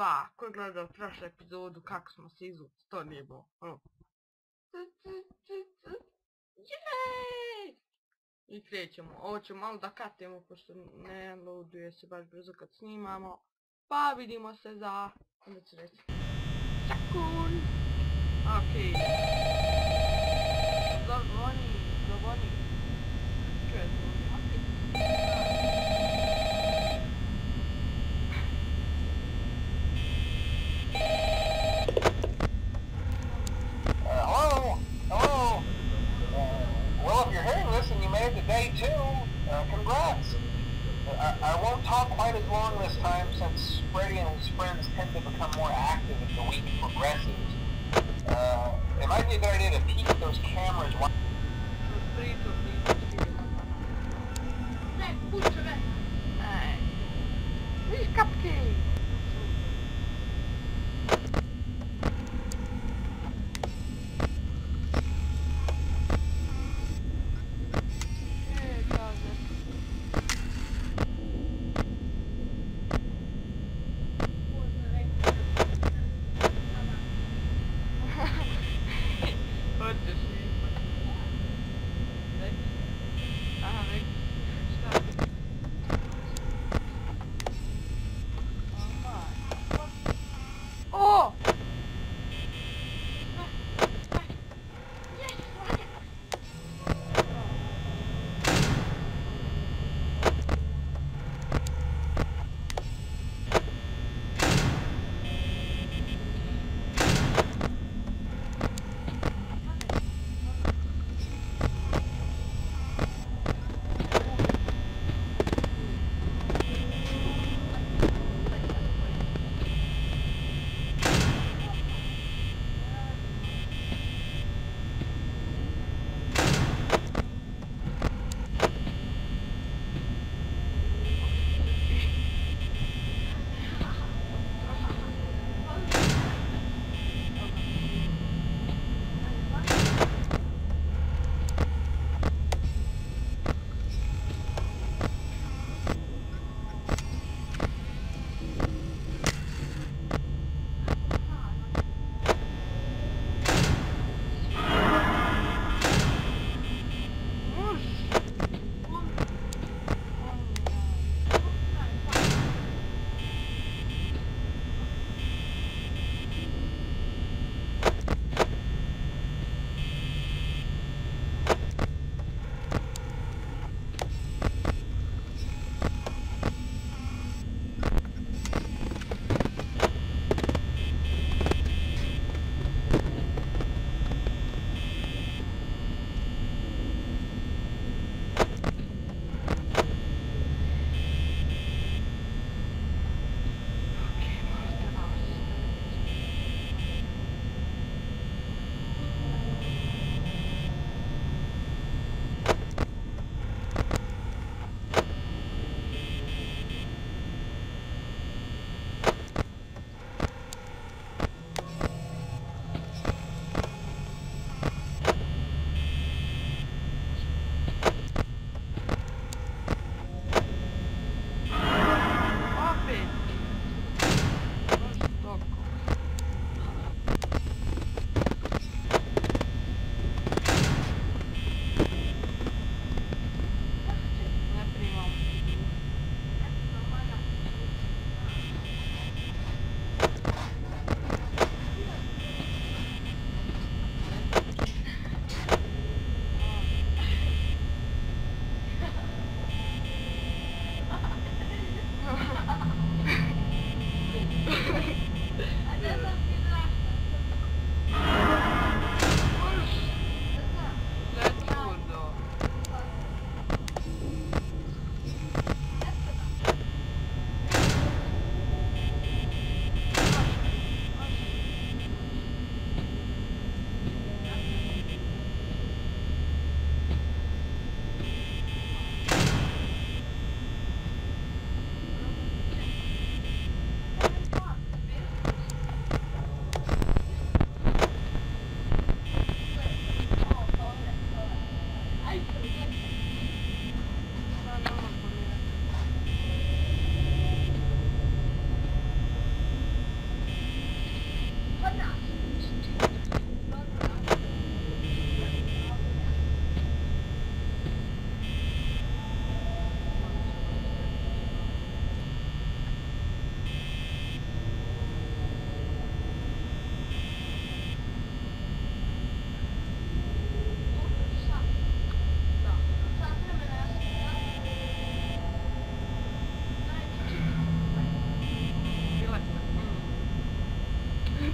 2. Ko je gledao prošlu epizodu kako smo se izvuci, to nije bilo. Jeeeej! I krećemo. Ovo ćemo malo da katimo, pošto ne loaduje se baš brzo kad snimamo. Pa vidimo se za... onda ću reći... sekund! Okej. Zavoni. Čuje zvoni, Hello? Well, if you're hearing this and you made it to day 2, congrats. I won't talk quite as long this time since Freddy and his friends tend to become more active as the week progresses. It might be a good idea to peek at those cameras while... Cupcake!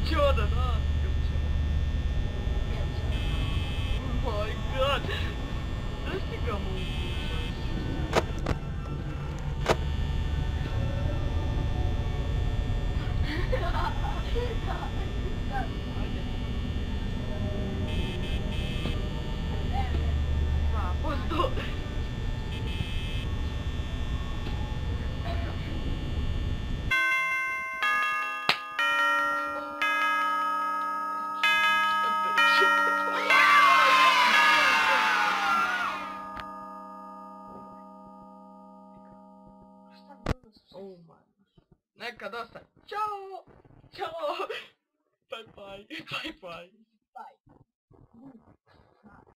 Ćemo da nas skrćemo. Oh my god. Znaš ti ga mogu? Posto. Oh my. Neka dosta. Ćao. Ćao. Bye bye. Bye bye.